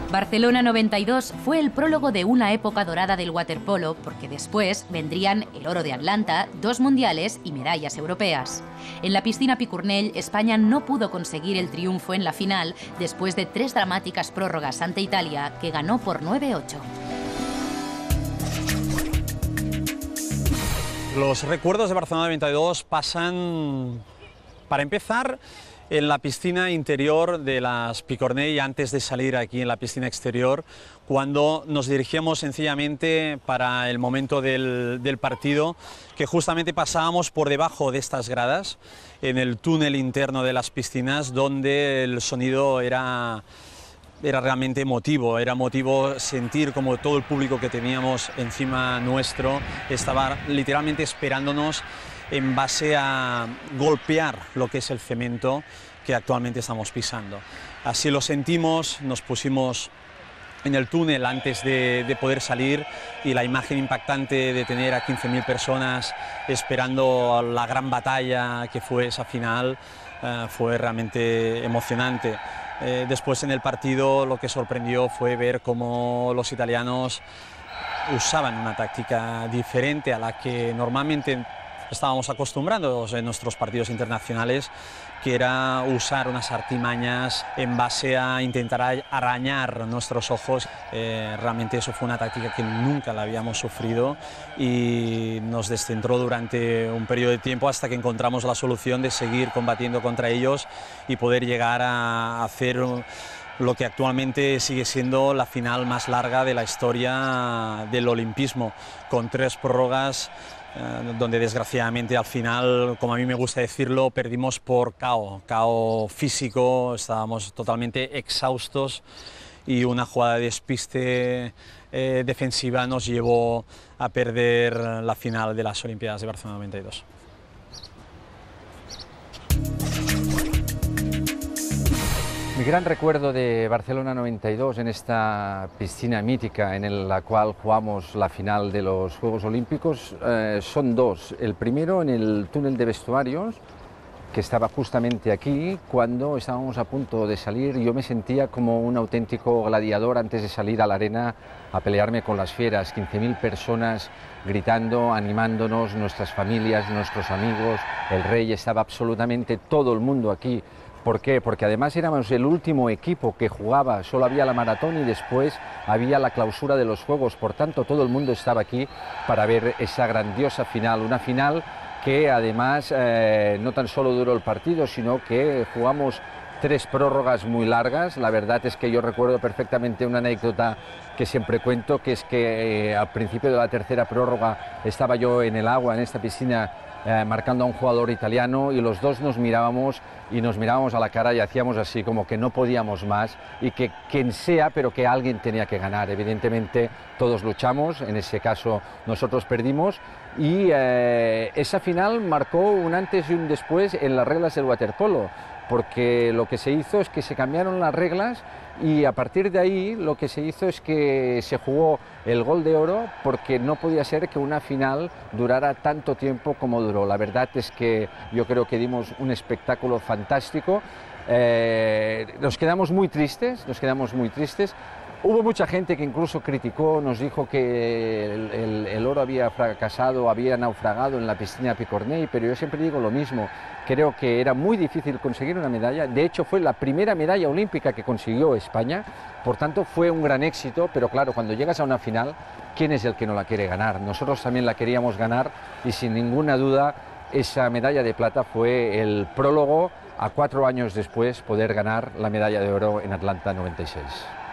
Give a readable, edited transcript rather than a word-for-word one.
Barcelona 92 fue el prólogo de una época dorada del waterpolo, porque después vendrían el oro de Atlanta, 2 mundiales y medallas europeas. En la piscina Picornell, España no pudo conseguir el triunfo en la final después de 3 dramáticas prórrogas ante Italia, que ganó por 9-8. Los recuerdos de Barcelona 92 pasan, para empezar, en la piscina interior de las Picornell antes de salir aquí en la piscina exterior, cuando nos dirigíamos sencillamente para el momento del partido, que justamente pasábamos por debajo de estas gradas, en el túnel interno de las piscinas, donde el sonido era realmente emotivo, era emotivo sentir como todo el público que teníamos encima nuestro estaba literalmente esperándonos en base a golpear lo que es el cemento que actualmente estamos pisando. Así lo sentimos, nos pusimos en el túnel antes de poder salir y la imagen impactante de tener a 15.000 personas esperando la gran batalla que fue esa final fue realmente emocionante. Después en el partido lo que sorprendió fue ver cómo los italianos usaban una táctica diferente a la que normalmente estábamos acostumbrados en nuestros partidos internacionales, que era usar unas artimañas en base a intentar arañar nuestros ojos. Realmente eso fue una táctica que nunca la habíamos sufrido y nos descentró durante un periodo de tiempo hasta que encontramos la solución de seguir combatiendo contra ellos y poder llegar a hacer lo que actualmente sigue siendo la final más larga de la historia del olimpismo, con 3 prórrogas donde desgraciadamente al final, como a mí me gusta decirlo, perdimos por KO físico, estábamos totalmente exhaustos y una jugada de despiste defensiva nos llevó a perder la final de las Olimpiadas de Barcelona 92. Mi gran recuerdo de Barcelona 92 en esta piscina mítica en la cual jugamos la final de los Juegos Olímpicos son 2. El primero en el túnel de vestuarios, que estaba justamente aquí, cuando estábamos a punto de salir. Yo me sentía como un auténtico gladiador antes de salir a la arena a pelearme con las fieras, 15.000 personas gritando, animándonos, nuestras familias, nuestros amigos, el rey, estaba absolutamente todo el mundo aquí. ¿Por qué? Porque además éramos el último equipo que jugaba, solo había la maratón y después había la clausura de los Juegos, por tanto todo el mundo estaba aquí para ver esa grandiosa final, una final que además no tan solo duró el partido, sino que jugamos 3 prórrogas muy largas. La verdad es que yo recuerdo perfectamente una anécdota que siempre cuento, que es que al principio de la 3ª prórroga estaba yo en el agua, en esta piscina, marcando a un jugador italiano y los dos nos mirábamos a la cara y hacíamos así como que no podíamos más y que quien sea, pero que alguien tenía que ganar. Evidentemente todos luchamos, en ese caso nosotros perdimos y esa final marcó un antes y un después en las reglas del waterpolo, porque lo que se hizo es que se cambiaron las reglas y a partir de ahí lo que se hizo es que se jugó el gol de oro, porque no podía ser que una final durara tanto tiempo como duró. La verdad es que yo creo que dimos un espectáculo fantástico. Nos quedamos muy tristes. Hubo mucha gente que incluso criticó, nos dijo que el oro había fracasado, había naufragado en la piscina Picornell, pero yo siempre digo lo mismo. Creo que era muy difícil conseguir una medalla, de hecho fue la primera medalla olímpica que consiguió España, por tanto fue un gran éxito, pero claro, cuando llegas a una final, ¿quién es el que no la quiere ganar? Nosotros también la queríamos ganar y sin ninguna duda esa medalla de plata fue el prólogo a 4 años después poder ganar la medalla de oro en Atlanta 96.